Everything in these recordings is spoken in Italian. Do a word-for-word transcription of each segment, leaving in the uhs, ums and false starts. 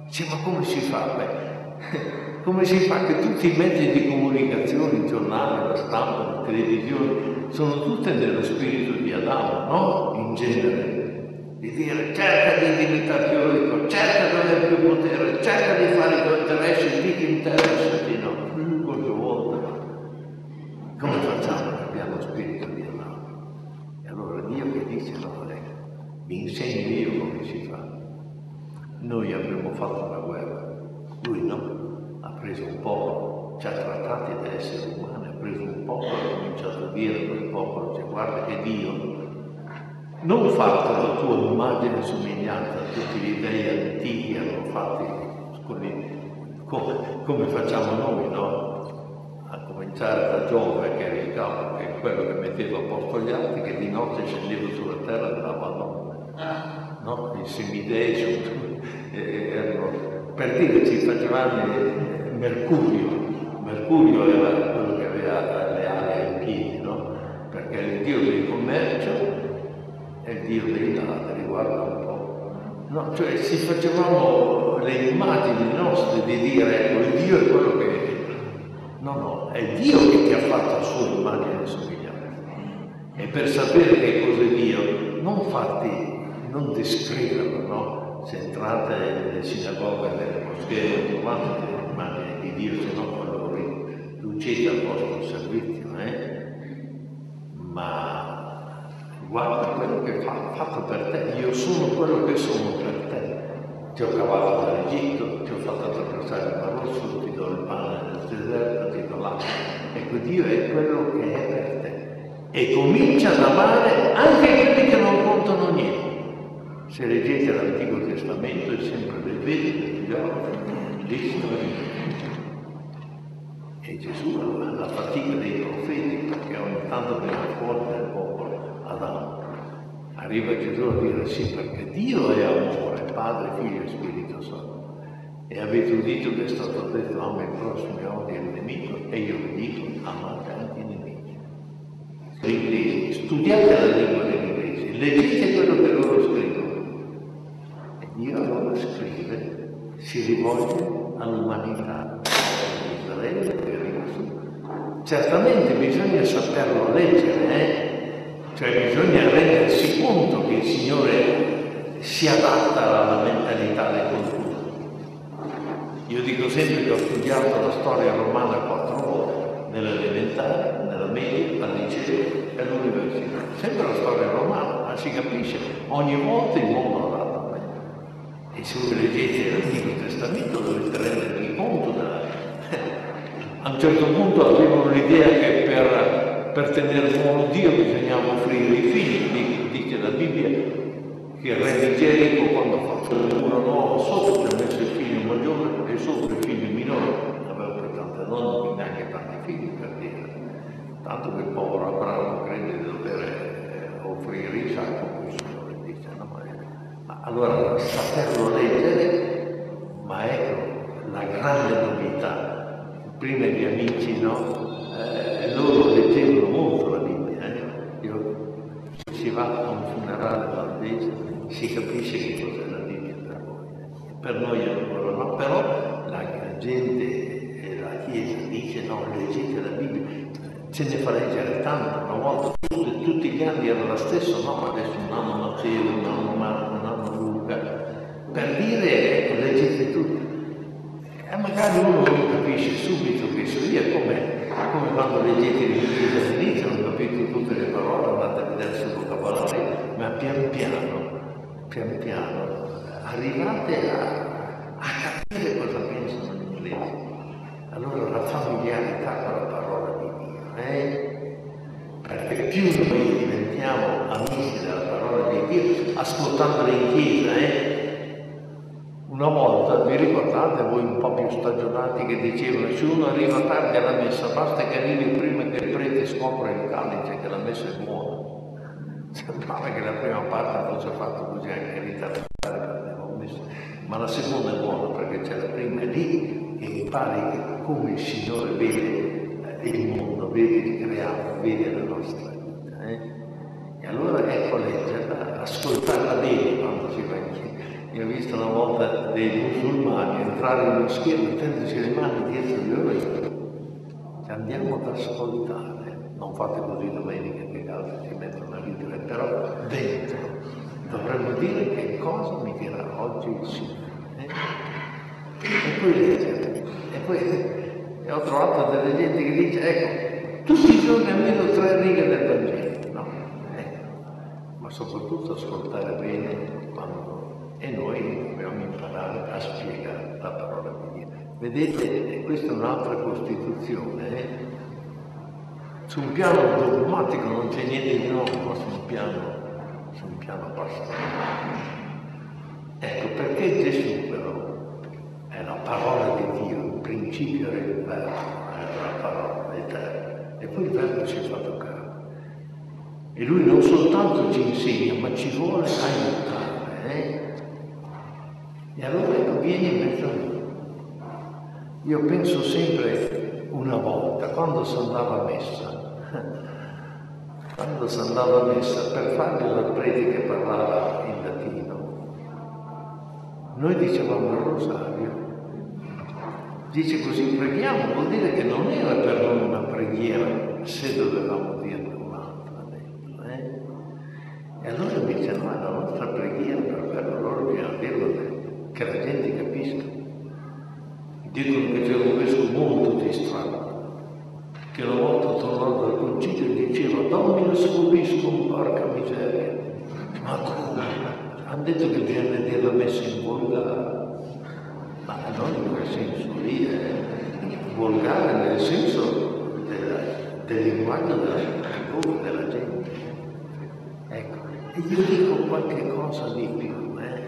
Dice, ma come si fa? Beh, come si fa che tutti i mezzi di comunicazione, il giornale, la stampa, la televisione, sono tutte nello spirito di Adamo, no? In genere. Di dire, cerca di diventare più ricco, cerca di avere più potere, cerca di fare i tuoi interessi, di chi interessa, di no. Qualche volta. Come facciamo che abbiamo lo spirito di Adamo? E allora Dio che dice, no, eh, vi insegno io come si fa. Noi avremmo fatto una guerra, lui no, ha preso un popolo, ci ha trattati da esseri umani, ha preso un popolo, ha cominciato a dire a quel popolo, cioè, guarda che Dio non fatto la tua immagine e somiglianza, tutti gli dei antichi hanno fatti come, come facciamo noi, no? A cominciare da Giove, che era il capo, che è quello che metteva a posto gli altri, che di notte scendeva sulla terra e dava nome, no? I semidei sono, eh, erano, per dire, ci facevano Mercurio, Mercurio era quello che aveva le ali ai piedi, no? Perché il dio del commercio è il Dio dei ladri, guarda un po'. No, cioè si facevamo le immagini nostre di dire, ecco, il Dio è quello che è. No, no, è Dio che ti ha fatto a sua immagine e somiglianza. E per sapere che cos'è Dio, non fatti, non descriverlo, no? Se entrate nelle sinagoghe, nelle moschee, trovate le immagini di Dio, se no quello riducete al vostro servizio, eh? Ma guarda quello che fa, fatto per te, io sono quello che sono per te. Ti ho cavato dall'Egitto, ti ho fatto attraversare il Mar Rosso, ti do il pane nel deserto, ti do l'acqua. Ecco, Dio è quello che è per te. E comincia ad amare anche quelli che non contano niente. Se leggete l'Antico Testamento è sempre del vedi, del giorno, di storia. E Gesù ha la fatica dei profeti, perché ogni tanto viene fuori del popolo Adamo. Arriva Gesù a dire sì, perché Dio è amore, Padre, Figlio e Spirito Santo. E avete udito che è stato detto ama il prossimo e odia il nemico, e io vi dico amate anche i nemici. L'inglese, studiate la lingua degli inglesi, leggete quello che loro scrivono. E Dio allora scrive, si rivolge all'umanità, a Israele che arriva su. Certamente bisogna saperlo leggere, eh? Cioè bisogna rendersi conto che il Signore si adatta alla mentalità del cultura. Io dico sempre che ho studiato la storia romana quattro volte, nell'elementare, nella media, al liceo e all'università. Sempre la storia romana, ma si capisce, ogni volta il mondo adatta a me. E se voi leggete l'Antico Testamento dovete rendervi conto della... A un certo punto avevano l'idea che per, per tenere buono Dio bisognava offrire i figli. Dice la Bibbia che il re di Gerico, quando ha fatto uno nuovo sotto, ci ha messo il figlio maggiore e sotto il figlio minore. Aveva poi tante donne, quindi anche tanti figli, per dire. Tanto che il povero Abramo crede di dover offrire Isacco, poi il Signore dice no, ma, ma allora saperlo leggere, ma ecco la grande novità. Prima gli amici, no? Eh, loro leggevano molto la Bibbia. Eh? Io, se si va a un funerale valdese, si capisce che cos'è la Bibbia per voi. Per noi ancora no, però la gente e la Chiesa dice no, leggete la Bibbia. Ce ne fa leggere tanto, una volta tutti, tutti gli anni era la stessa, no? Adesso un anno Matteo, un anno Marco, un anno Luca. Per dire, ecco, leggete tutti. E magari uno non capisce subito questo, lì è come, come quando leggete l'inglese all'inizio, non capite tutte le parole, andate a vedere sul vocabolario, ma pian piano, pian piano, arrivate a, a capire cosa pensano gli inglesi. Allora la familiarità con la parola di Dio, eh? Perché più noi diventiamo amici della parola di Dio, ascoltandola in chiesa, eh? Una volta, vi ricordate voi un po' più stagionati che dicevano se uno arriva tardi alla messa basta che arrivi prima che il prete scopra il calice che la messa è buona. Sembrava che la prima parte fosse fatta così anche in Italia, ma la seconda è buona perché c'è la prima è lì e impari come il Signore vede il mondo, vede il creato, vede la nostra vita. Eh? E allora ecco leggerla, ascoltarla bene quando si va in chiesa. Io ho visto una volta dei musulmani entrare in moschea mettendosi le mani dietro gli orecchi. Andiamo ad ascoltare, non fate così domenica che gli altri si mettono a ridere, però dentro dovremmo dire che cosa mi dirà oggi il Signore. Eh? E poi leggere. E poi e ho trovato delle gente che dice, ecco, tutti i giorni almeno tre righe del Vangelo. No, ecco. Ma soprattutto ascoltare bene quando... E noi dobbiamo imparare a spiegare la parola di Dio. Vedete, questa è un'altra Costituzione. Eh? Su un piano dogmatico non c'è niente di nuovo, ma su un piano, su un piano pastorale. Ecco, perché Gesù però è la parola di Dio, il principio era il verbo, era la parola eterna. E poi il verbo si è fatto carne. E lui non soltanto ci insegna, ma ci vuole aiutare. Eh? E allora ecco, vieni in mezzo a noi. Io penso sempre una volta, quando si andava a messa, quando si andava a messa, per fare la prete che parlava in latino, noi dicevamo il rosario. Dice così preghiamo, vuol dire che non era per noi una preghiera se dovevamo dirne un'altra dentro. Eh? E allora invece no, è la nostra preghiera, per allora bisogna dirlo che la gente capisca. Dicono che c'era un vescovo molto distratto, che una volta tornato dal concilio diceva Dominus vobiscum, porca miseria. Ma come? Hanno detto che bisogna dire la messa in volgare, ma non in quel senso lì, eh. Volgare nel senso della, del linguaggio della, della gente. Ecco, e io dico qualche cosa di più, eh,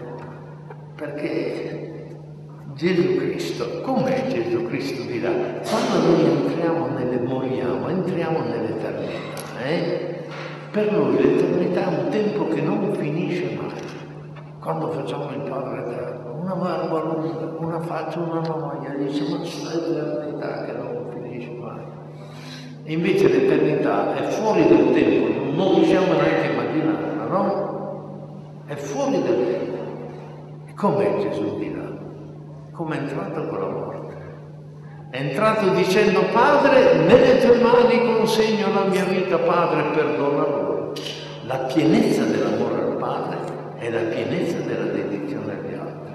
perché Gesù Cristo, com'è Gesù Cristo dirà? Quando noi entriamo nelle, moriamo, entriamo nell'eternità, eh? Per noi l'eternità è un tempo che non finisce mai. Quando facciamo il Padre Eterno, una barba lunga, una faccia, una noia, dice ma c'è l'eternità che non finisce mai. E invece l'eternità è fuori del tempo, non riusciamo neanche a immaginarla, no? È fuori del tempo. E com'è Gesù dirà? Come è entrato con la morte. È entrato dicendo Padre, nelle tue mani consegno la mia vita, Padre, perdona loro. La pienezza dell'amore al Padre è la pienezza della dedizione agli altri.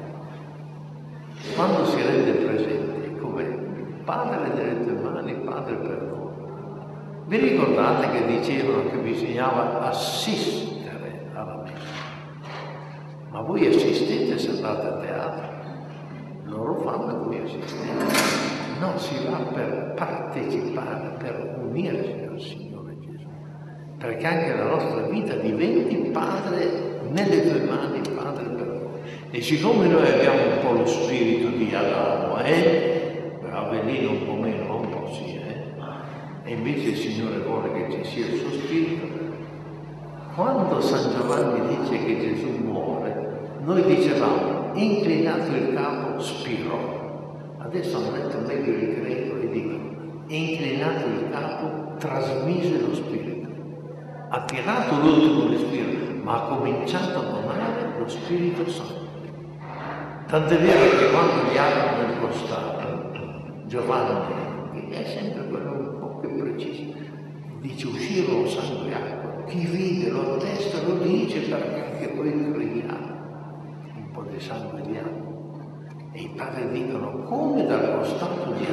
Quando si rende presente, come Padre nelle tue mani, Padre, perdona. Vi ricordate che dicevano che bisognava assistere alla messa? Ma voi assistete se andate a teatro? Loro fanno e voi assistete. No, si va per partecipare, per unirsi al Signore Gesù. Perché anche la nostra vita diventi Padre nelle tue mani, Padre per noi. E siccome noi abbiamo un po' lo spirito di Adamo, eh? Avellino un po' meno, un po' sì, eh? E invece il Signore vuole che ci sia il suo spirito. Quando San Giovanni dice che Gesù muore, noi dicevamo, inclinato il capo, spirò. Adesso hanno letto meglio il greco e dicono, inclinato il capo, trasmise lo spirito. Ha tirato l'ultimo respiro, ma ha cominciato a donare lo Spirito Santo. Tant'è vero che quando gli aprono il costado, Giovanni, che è sempre quello un po' più preciso, dice uscirono sangue e acqua. Chi vide lo attesta, lo dice perché anche poi crediamo. Un po' di sangue di acqua. E i padri dicono come dal costato di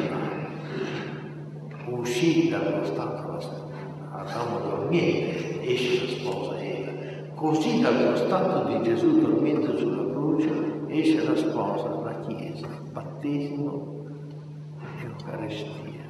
Adamo uscì dal costato Adamo dormiente, esce la sposa Eva, così dal costato di Gesù dormiente sulla croce esce la sposa, la Chiesa, battesimo e Eucaristia.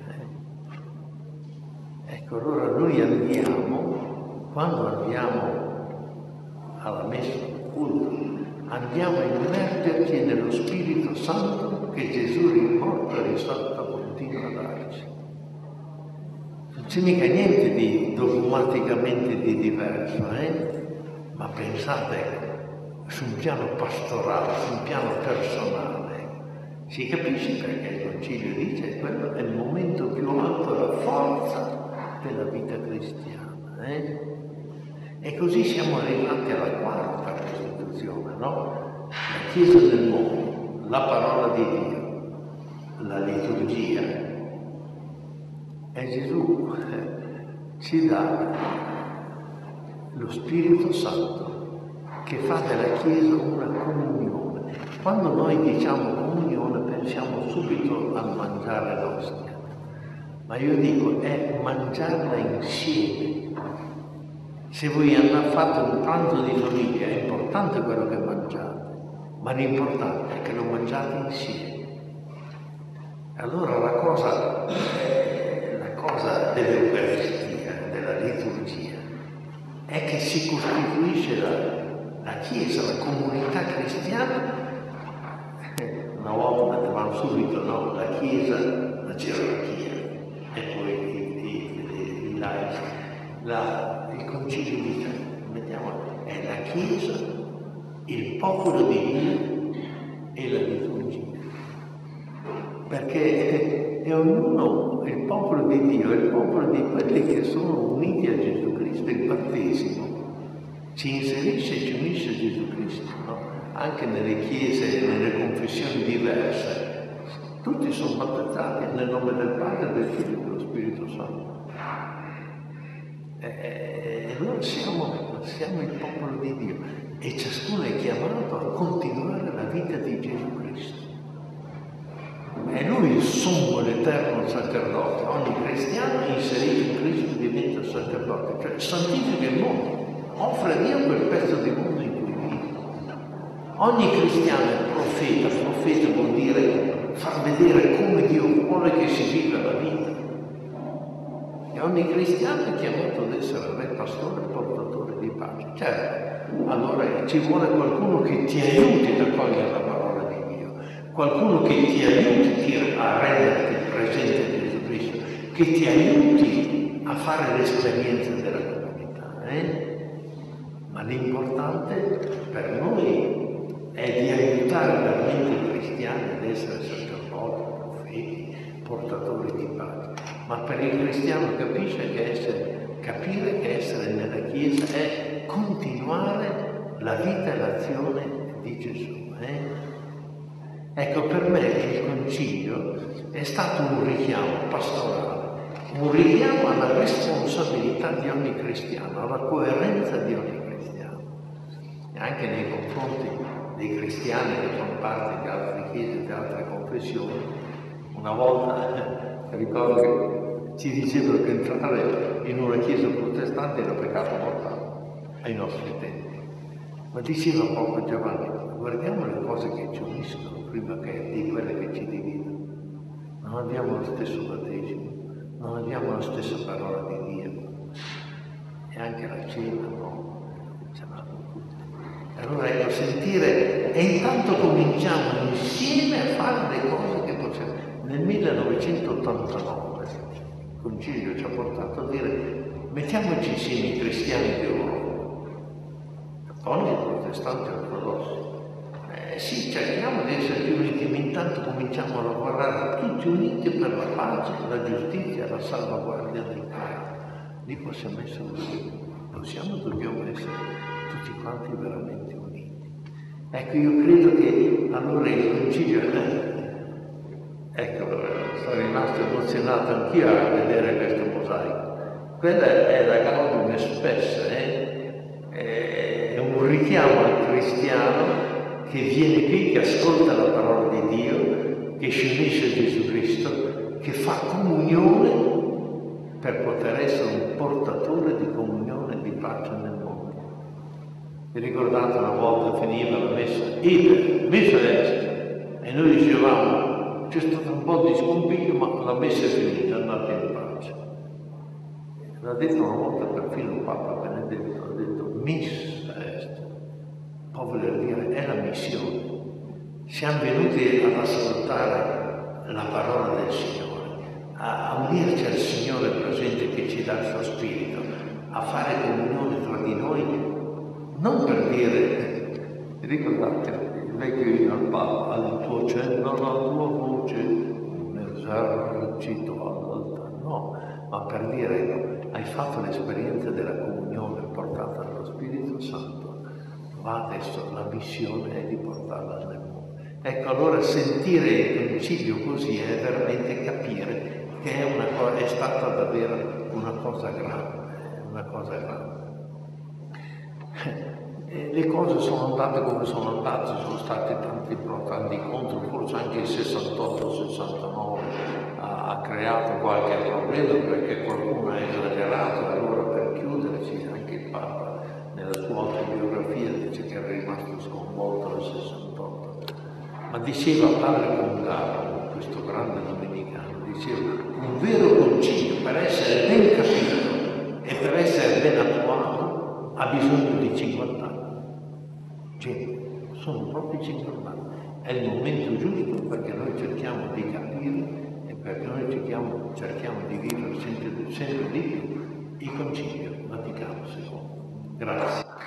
Eh? Ecco, allora noi andiamo, quando andiamo alla messa del culto, andiamo a immergerci nello Spirito Santo che Gesù riporta e risalta continua a darci. Non c'è mica niente di dogmaticamente di diverso, eh? Ma pensate su un piano pastorale, su un piano personale. Si capisce perché il Concilio dice che quello è il momento più alto, la forza della vita cristiana. Eh? E così siamo arrivati alla quarta Costituzione, no? La Chiesa del mondo, la parola di Dio, la liturgia, e Gesù ci dà lo Spirito Santo che fa della Chiesa una comunione. Quando noi diciamo comunione pensiamo subito a mangiare l'ostia, ma io dico è mangiarla insieme. Se voi andate fate un pranzo di famiglia è importante quello che mangiate, ma l'importante è che lo mangiate insieme. Allora la cosa, eh, la cosa dell'Eucaristia, della liturgia, è che si costituisce la, la Chiesa, la comunità cristiana. Una volta mettevamo subito, no? La Chiesa, la gerarchia e poi i, i, i, i laici. La, il concilio di Trento, mettiamo, è la Chiesa, il popolo di Dio e la liturgia. Perché è ognuno, il popolo di Dio, è il popolo di quelli che sono uniti a Gesù Cristo. Il battesimo ci inserisce e ci unisce a Gesù Cristo, no? Anche nelle chiese, nelle confessioni diverse, tutti sono battezzati nel nome del Padre, del Figlio e dello Spirito Santo. E noi siamo, siamo il popolo di Dio e ciascuno è chiamato a continuare la vita di Gesù Cristo. È Lui il sommo, l'eterno sacerdote. Ogni cristiano è inserito in Cristo diventa sacerdote, cioè santifica il mondo, offre a Dio quel pezzo di mondo in cui vive. Ogni cristiano è profeta, profeta vuol dire far vedere come Dio vuole che si viva la vita. E ogni cristiano è chiamato ad essere re, pastore e portatore di pace. Certo, allora ci vuole qualcuno che ti aiuti a cogliere la parola di Dio, qualcuno che ti aiuti a renderti presente a Gesù Cristo, che ti aiuti a fare l'esperienza della comunità. Eh? Ma l'importante per noi è di aiutare veramente i cristiani ad essere sacerdoti, profeti, portatori di pace. Ma per il cristiano capisce che essere, capire che essere nella Chiesa è continuare la vita e l'azione di Gesù. Eh? Ecco, per me il concilio è stato un richiamo pastorale, un richiamo alla responsabilità di ogni cristiano, alla coerenza di ogni cristiano. E anche nei confronti dei cristiani che fanno parte di altre chiese, di altre confessioni, una volta ricordo che ci dicevano che entrare in una chiesa protestante era peccato mortale ai nostri tempi. Ma diceva poco Giovanni, guardiamo le cose che ci uniscono prima che di quelle che ci dividono. Non abbiamo lo stesso battesimo, non abbiamo la stessa parola di Dio. E anche la cena, no? Ce l'hanno tutti. Allora ecco, sentire, e intanto cominciamo insieme a fare le cose che possiamo. Nel millenovecentottantanove il concilio ci ha portato a dire mettiamoci insieme i cristiani d'Europa, cattolici, protestanti e ortodossi. Eh sì, cerchiamo di essere più uniti, ma intanto cominciamo a lavorare tutti uniti per la pace, la giustizia, la salvaguardia del Paese. Lì possiamo essere uniti, possiamo e dobbiamo essere tutti quanti veramente uniti. Ecco, io credo che allora il concilio ecco, sono rimasto emozionato anch'io a vedere questo mosaico. Quella è la Gaudium et Spes, eh? È un richiamo al cristiano che viene qui, che ascolta la parola di Dio, che si unisce a Gesù Cristo, che fa comunione per poter essere un portatore di comunione e di pace nel mondo. Vi ricordate una volta finiva la messa, ite, messa est, e noi dicevamo c'è stato un po' di scompiglio, ma la messa è finita, andate in pace. L'ha detto una volta perfino il Papa Benedetto, ha detto missa est, può voler dire è la missione. Siamo venuti ad ascoltare la parola del Signore, a unirci al Signore presente che ci dà il suo Spirito, a fare comunione tra di noi, non per dire, ricordate, il vecchio inno al Papa, al tuo cenno, alla tua voce, un esercito all'altare, no, ma per dire, hai fatto l'esperienza della comunione portata dallo Spirito Santo, va adesso, la missione è di portarla nel mondo. Ecco, allora sentire il concilio così è veramente capire che è, una cosa, è stata davvero una cosa grande, una cosa grande. E le cose sono andate come sono andate, ci sono stati tanti pro, tanti contro, forse anche il sessantotto sessantanove ha, ha creato qualche problema perché qualcuno ha esagerato, allora per chiuderci anche il Papa nella sua autobiografia dice che era rimasto sconvolto nel sessantotto. Ma diceva padre Congaro, questo grande domenicano, diceva un vero concilio per essere ben capito e per essere ben attuato ha bisogno di cinquanta anni. Cioè, sono proprio cinquanta anni. È il momento giusto perché noi cerchiamo di capire e perché noi cerchiamo, cerchiamo di vivere sempre, sempre di più il Concilio Vaticano secondo. Grazie.